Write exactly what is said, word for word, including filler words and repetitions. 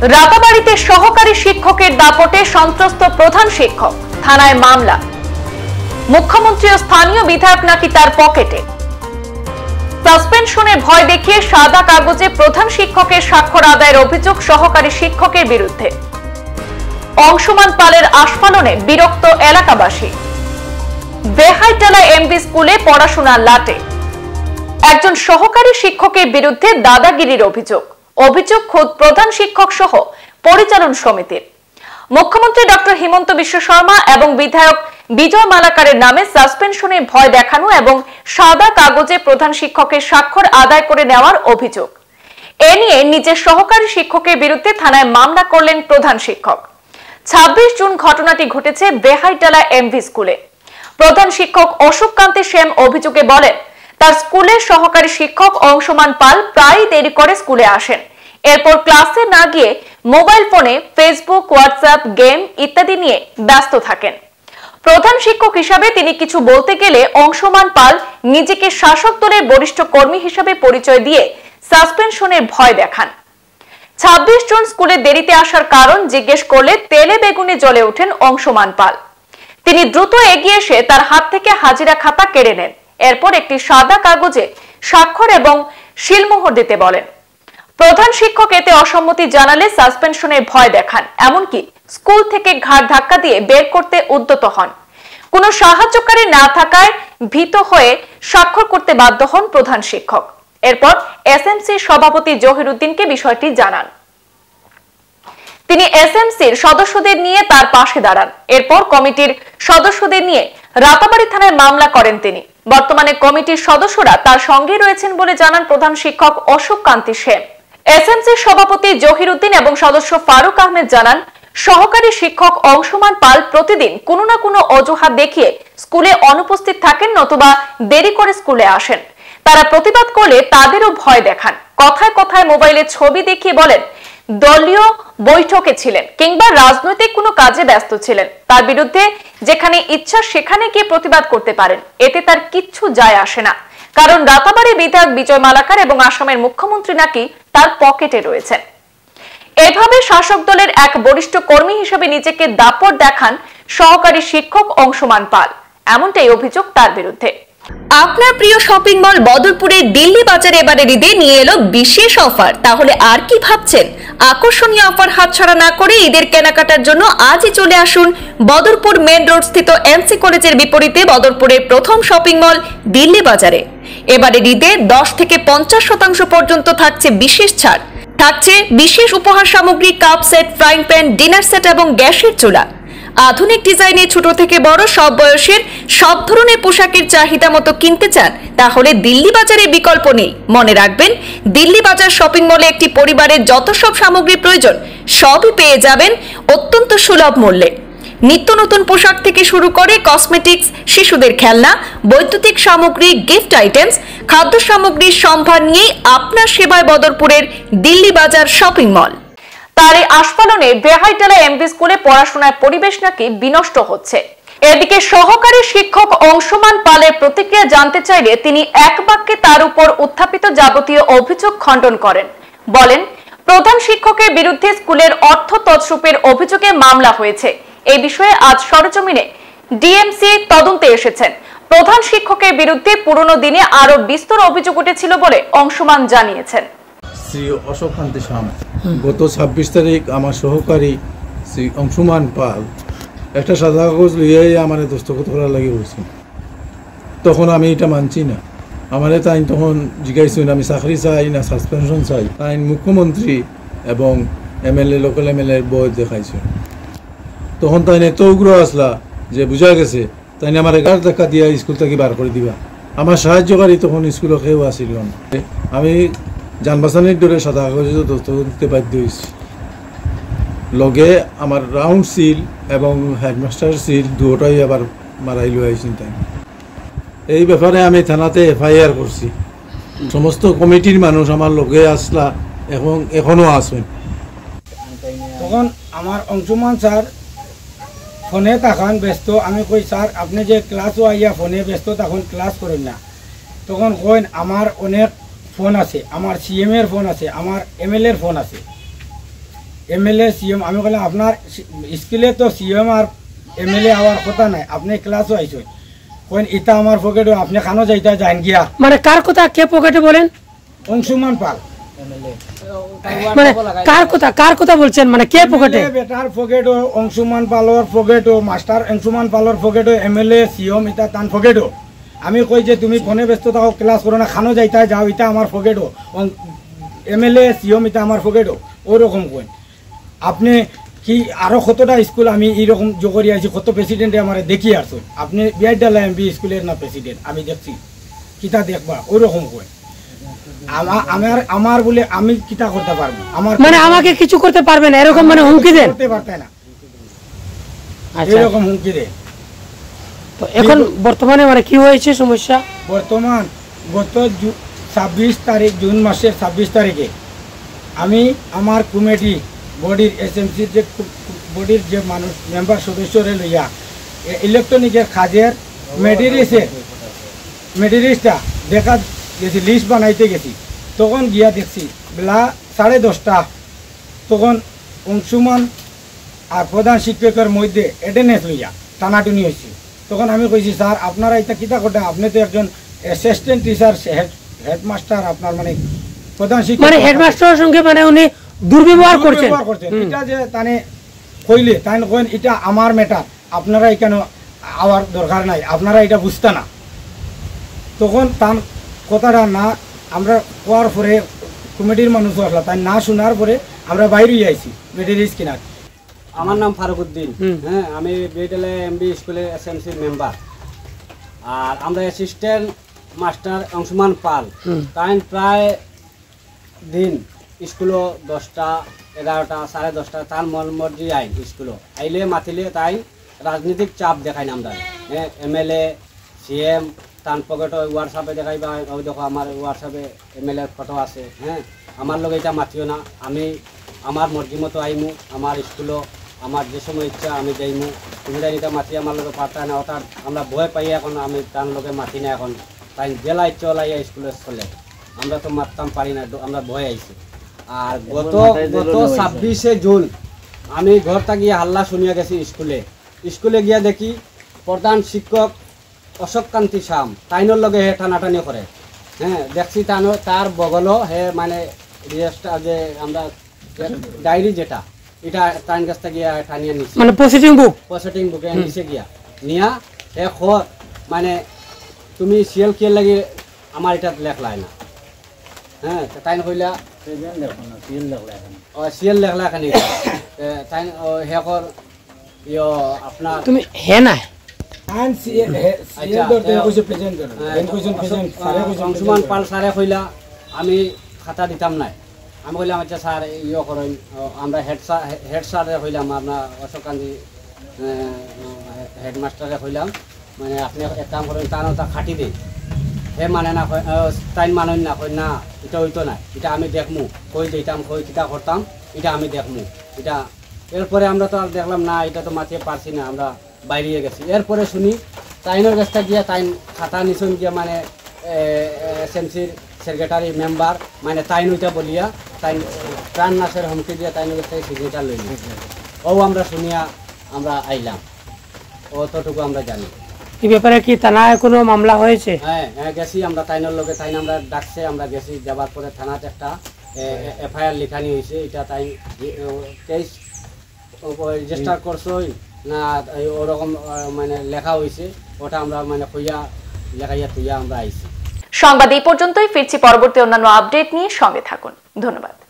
রাতাবাড়িতে সহকারী শিক্ষকের দাপটে সন্ত্রস্ত প্রধান শিক্ষক, থানায় মামলা। মুখ্যমন্ত্রী ও স্থানীয় বিধায়ক নাকি তার পকেটে। সাসপেনশনে ভয় দেখিয়ে সাদা কাগজে প্রধান শিক্ষকের স্বাক্ষর আদায়ের অভিযোগ সহকারী শিক্ষকের বিরুদ্ধে। অংশমান পালের আস্ফালনে বিরক্ত এলাকাবাসী। বেহাইটালা এমভি স্কুলে পড়াশোনার লাটে। একজন সহকারী শিক্ষকের বিরুদ্ধে দাদাগিরির অভিযোগ। অভিযোগ খোদ প্রধান শিক্ষক সহ পরিচালন সমিতির। মুখ্যমন্ত্রী ডক্টর হিমন্ত বিশ্ব শর্মা এবং বিধায়ক বিজয় মালাকারের নামে সাসপেনশনে ভয় দেখানো এবং সাদা কাগজে প্রধান শিক্ষকের স্বাক্ষর আদায় করে নেওয়ার অভিযোগ। এ নিয়ে নিজের সহকারী শিক্ষকের বিরুদ্ধে থানায় মামলা করলেন প্রধান শিক্ষক। ছাব্বিশ জুন ঘটনাটি ঘটেছে বেহাইটালা এমভি স্কুলে। প্রধান শিক্ষক অশোক কান্তি সেন অভিযোগে বলেন, তার স্কুলের সহকারী শিক্ষক অংশমান পাল প্রায় দেরি করে স্কুলে আসেন। এরপর ক্লাসে না গিয়ে মোবাইল ফোনে ফেসবুক, হোয়াটসঅ্যাপ, গেম ইত্যাদি নিয়ে ব্যস্ত থাকেন। প্রধান শিক্ষক হিসাবে তিনি কিছু বলতে গেলে অংশমান পাল নিজেকে শাসক দলের বরিষ্ঠ কর্মী হিসাবে পরিচয় দিয়ে সাসপেনশনের ভয় দেখান। ছাব্বিশ জন স্কুলে দেরিতে আসার কারণ জিজ্ঞেস করলে তেলে বেগুনে জ্বলে ওঠেন অংশমান পাল। তিনি দ্রুত এগিয়ে এসে তার হাত থেকে হাজিরা খাতা কেড়ে নেন। এরপর একটি সাদা কাগজে স্বাক্ষর এবং শিলমোহর দিতে বলেন। প্রধান শিক্ষক এতে অসম্মতি জানালে সাসপেনশনের ভয় দেখান, এমনকি স্কুল থেকে ঘাড় ধাক্কা দিয়ে বের করতে উদ্যত হন। কোনো সাহায্যকারী না থাকায় ভীত হয়ে স্বাক্ষর করতে বাধ্য হন প্রধান শিক্ষক। এরপর এসএমসির সভাপতি জহির উদ্দিনকে বিষয়টি জানান। তিনি এসএমসির সদস্যদের নিয়ে তার পাশে দাঁড়ান। এরপর কমিটির সদস্যদের নিয়ে রাতাবাড়ি থানায় মামলা করেন তিনি। বর্তমানে কমিটির সদস্যরা তার সঙ্গে রয়েছেন বলে জানান প্রধান শিক্ষক অশোক কান্তি সেন। এসএমসির সভাপতি জহির উদ্দিন এবং সদস্য ফারুক আহমেদ জানান, সহকারী শিক্ষক অংশমান পাল প্রতিদিন কোনো না কোনো অজুহাত দেখিয়ে স্কুলে অনুপস্থিত থাকেন, নতুবা দেরি করে স্কুলে আসেন। তারা প্রতিবাদ করলে তাদেরও ভয় দেখান। কথায় কথায় মোবাইলে ছবি দেখিয়ে বলেন দলীয় বৈঠকে ছিলেন কিংবা রাজনৈতিক কোনো কাজে ব্যস্ত ছিলেন। তার বিরুদ্ধে যেখানে ইচ্ছা সেখানে গিয়ে প্রতিবাদ করতে পারেন, এতে তার কিচ্ছু যায় আসে না। কারণ রাতাবাড়ি বিধায়ক বিজয় মালাকার এবং আসামের মুখ্যমন্ত্রী নাকি তার পকেটে রয়েছেন। এভাবে শাসক দলের এক বরিষ্ঠ কর্মী হিসেবে নিজেকে দাপট দেখান সহকারী শিক্ষক অংশমান পাল, এমনটাই অভিযোগ তার বিরুদ্ধে। আপনার প্রিয় শপিং মল বদরপুরের দিল্লি বাজারে এবারে ঈদে নিয়ে এলো বিশেষ অফার। তাহলে আর কি ভাবছেন? আকর্ষণীয় অফার হাতছাড়া না করে ঈদের কেনাকাটার জন্য আজই চলে আসুন বদরপুর মেন রোড স্থিত এমসি কলেজের বিপরীতে বদরপুরের প্রথম শপিং মল দিল্লি বাজারে। এবারে ঈদে দশ থেকে পঞ্চাশ শতাংশ পর্যন্ত থাকছে বিশেষ ছাড়। থাকছে বিশেষ উপহার সামগ্রী, cup set, frying pan, dinner set এবং গ্যাসের চুলা। আধুনিক ডিজাইনে ছোট থেকে বড় সব বয়সের সব ধরনের পোশাকের চাহিদা মতো কিনতে চান, তাহলে দিল্লি বাজারে বিকল্প নেই। মনে রাখবেন, দিল্লি বাজার শপিং মলে একটি পরিবারের যত সব সামগ্রী প্রয়োজন সবই পেয়ে যাবেন অত্যন্ত সুলভ মূল্যে। নিত্য নতুন পোশাক থেকে শুরু করে কসমেটিক্স, শিশুদের খেলনা, বৈদ্যুতিক সামগ্রী, গিফট আইটেমস, খাদ্য সামগ্রীর সম্ভার নিয়ে আপনার সেবায় বদরপুরের দিল্লি বাজার শপিং মল। তার এই আস্ফালনে বেহাইটালা এমভি স্কুলে পড়াশোনার পরিবেশ নাকি বিনষ্ট হচ্ছে। এদিকে সহকারী শিক্ষক অংশমান পালের প্রতিক্রিয়া জানতে চাইলে তিনি এক বাক্যে তার উপর উত্থাপিত যাবতীয় অভিযোগ খণ্ডন করেন। বলেন, প্রধান শিক্ষকের বিরুদ্ধে স্কুলের অর্থ তছরূপের অভিযোগে মামলা হয়েছে। এই বিষয়ে আজ সরেজমিনে ডিএমসি তদন্তে এসেছেন। প্রধান শিক্ষকের বিরুদ্ধে পুরনো দিনে আরো বিস্তর অভিযোগ উঠেছিল বলে অংশমান জানিয়েছেন। শ্রী অশোক কান্তি সেন গত ছাব্বিশ তারিখ আমার সহকারী শ্রী অংশমান পাল একটা সাদা কাগজ লিয়েই আমার দস্তখত করার লাগে বলছি। তখন আমি এটা মানছি না। আমার তাই তখন জিজ্ঞাসা আমি চাকরি চাই না সাসপেনশন চাই। তাই মুখ্যমন্ত্রী এবং M L A local M L এর বই দেখাইছে। তখন তাই এত উগ্র আসলা যে বোঝা গেছে তাই আমার এগারো টাকা দিয়া স্কুল থেকে বার করে দিবা। আমার সাহায্যকারী তখন স্কুলে কেউ আসিল না। আমি যানবাসানির দরে সাদা কাগজে দস্তখত দিতে বাধ্য হয়েছি। লগে আমার রাউন্ড সিল এবং হেডমাস্টার সিল দুটাই আবার মারাই লই আইছেন। তাই এই ব্যাপারে আমি থানাতে এফআইআর করছি। সমস্ত কমিটির মানুষ আমার লগে আসলা এবং এখনও আসেন। তখন আমার অংশমান স্যার ফোনে তখন ব্যস্ত। আমি কই স্যার আপনি যে ক্লাসও আইয়া ফোনে ব্যস্ত তখন ক্লাস করেন না। তখন কইন আমার অনেক ফোন আছে, আমার সিএম এর ফোন আছে, আমার এমএলএর ফোন আছে। এমএলএ সিএম আমি বললাম আপনার স্কুলে তো সিএম আর এমএলএ হওয়ার কথা নাই, আপনি ক্লাসও আইসেন কইন ইটা আমার পকেটে আপনি খানো যাইতা যান গিয়া। মানে কার কথা কে পকেটে বলেন? অংশুমান পাল। মানে কার কথা কার কথা বলছেন, মানে কে পকেটে? বেটার পকেটও অংশুমান পালর পকেটও, মাস্টার অংশুমান পালর পকেটও, এমএলএ সিএম ইটা তান পকেটও। আমি কই যে তুমি ফোনে ব্যস্ত থাকো, ক্লাস করো না, খানো যাইতা যাও, ইটা আমার পকেটও, এমএলএ সিএম ইটা আমার পকেটও, ওরকম কইন। আপনি কি আরো কতটা স্কুল আমি এইরকম জোগরি আছি, কত প্রেসিডেন্টে আমার দেখি আসুন, আপনি বিআইডালা এমবি স্কুলের না প্রেসিডেন্ট আমি দেখছি, কিতা দেখবা ওরকম কই। আমার আমার আমার বলে আমি কিতা করতে পারবো, আমার মানে আমাকে কিছু করতে পারবে না এরকম মানে হুমকি দেন? করতে পারতে না, আচ্ছা এরকম হুমকি দেন। তো এখন বর্তমানে মানে কি হয়েছে সমস্যা? বর্তমান গত ছাব্বিশ তারিখ জুন মাসের ছাব্বিশ তারিখে আমি আমার কমিটি বডির এসএমসির যে বডির যে মানুষ মেম্বার সদস্যরে লইয়া ইলেকট্রনিকের কাজের মেডিরিসের মেডিরিসটা দেখা গেছি, লিস্ট বানাইতে গেছি, তখন গিয়া দেখছি বেলা সাড়ে দশটা, তখন অংশুমান আর প্রধান শিক্ষকের মধ্যে অ্যাটেন্ডেন্স লইয়া টানাটুনি হয়েছে। তখন আমি কইছি স্যার আপনারা এটা কিতা করতেন, আপনি তো একজন অ্যাসিস্ট্যান্ট টিচার হেড হেডমাস্টার, আপনার মানে প্রধান শিক্ষক মানে হেডমাস্টারের সঙ্গে মানে উনি দুর্ব্যবহার করছেন। এটা যে তানে কইলে তাই কইন এটা আমার ম্যাটার, আপনারা এখানে আওয়ার দরকার নাই, আপনারা এটা বুঝতে না। তখন তার কথাটা না আমরা কোয়ার পরে কমিটির মানুষ আসলা, তাই না শোনার পরে আমরা বাইরে আইছি মেটেরিয়ালস কিনার। আমার নাম ফারুক উদ্দিন, হ্যাঁ আমি বিএডএলএ এমবি স্কুলের এসএমসির মেম্বার। আর আমরা অ্যাসিস্ট্যান্ট মাস্টার অংশুমান পাল, তাই প্রায় দিন স্কুলও দশটা এগারোটা সাড়ে দশটা তার মন মর্জি আইন স্কুলও আইলে মাতিলে তাই রাজনৈতিক চাপ দেখাই না আমরা, হ্যাঁ এমএলএ সিএম তার পকেটও হোয়াটসঅ্যাপে দেখাই বা ওই দেখো আমার হোয়াটসঅ্যাপে এমএলএর ফটো আছে, হ্যাঁ আমার লোক এটা মাতিও না, আমি আমার মর্জি মতো আইমু, আমার স্কুলও আমার যে সময় ইচ্ছা আমি যাইমু, তুমি তাই এটা মাতি আমার লোকে পাঠায় না, অর্থাৎ আমরা ভয় পাই এখন, আমি তার লোকে মাতি না এখন, তাই জেলা ইচ্ছা লাইয়া স্কুলে চলে, আমরা তো মারতাম পারি না, আমরা ভয় আইছি। আর গত গত ছাব্বিশে জুন আমি ঘরটা গিয়ে হাল্লা শুনিয়া গেছি স্কুলে, স্কুলে গিয়া দেখি প্রধান শিক্ষক অশোক কান্তি শাম তাইনোর লগে হে টানাটানি করে, হ্যাঁ দেখছি তানো তার বগলও হে মানে রেজিস্টার যে আমরা ডায়েরি যেটা এটা টাইন কাছটা গিয়া টানিয়ে নিচ্ছে, মানে প্রসিডিং বুক প্রসিডিং বুকে নিচে গিয়া নিয়া হে খ মানে তুমি সিএল কে লাগে আমার এটা লেখলাই না, হ্যাঁ তাই কইলা সিএল লেখলা এখানে তাই হেকর ইয় আপনার তুমি হে না অংশুমান পাল স্যারে কইলা আমি খাতা দিতাম নাই, আমি কইলাম আচ্ছা স্যার ইয়ে করেন, আমরা হেড স্যার হেড স্যারে কইলাম আপনার অশোক কান্তি হেডমাস্টারে কইলাম মানে আপনি এক কাম করেন তার তা খাটি দিন, হে মানে না তাই মানেন না, কই না এটা হইতো না, এটা আমি দেখমু, কই দিতাম কই কিতা করতাম এটা আমি দেখমু এটা। এরপরে আমরা তো আর দেখলাম না, এটা তো মাতিয়ে পারছি না, আমরা বাইরে গেছি। এরপরে শুনি তাইনের কাছটা গিয়া তাই খাতা নিছুন গিয়া মানে এসএমসির সেক্রেটারি মেম্বার মানে তাইন ওইটা বলিয়া তাই প্রাণ নাশের হুমকি দিয়া তাইনের কাছ থেকে সিগনেচার লইল, ও আমরা শুনিয়া আমরা আইলাম, অতটুকু আমরা জানি। এই ব্যাপারে কি থানায় কোনো মামলা হয়েছে? হ্যাঁ হ্যাঁ গেছি আমরা তাইনের লগে, তাইন আমরা ডাকছে, আমরা গেছি, যাবার পরে থানাত একটা এফআইআর লিখানি হয়েছে, এটা তাই কেস রেজিস্টার করছই না ওরকম মানে লেখা হয়েছে, ওটা আমরা মানে কইয়া লেখাইয়া তুইয়া আমরা আইছি। সংবাদ এই পর্যন্তই, ফিরছি পরবর্তী অন্যান্য আপডেট নিয়ে, সঙ্গে থাকুন, ধন্যবাদ।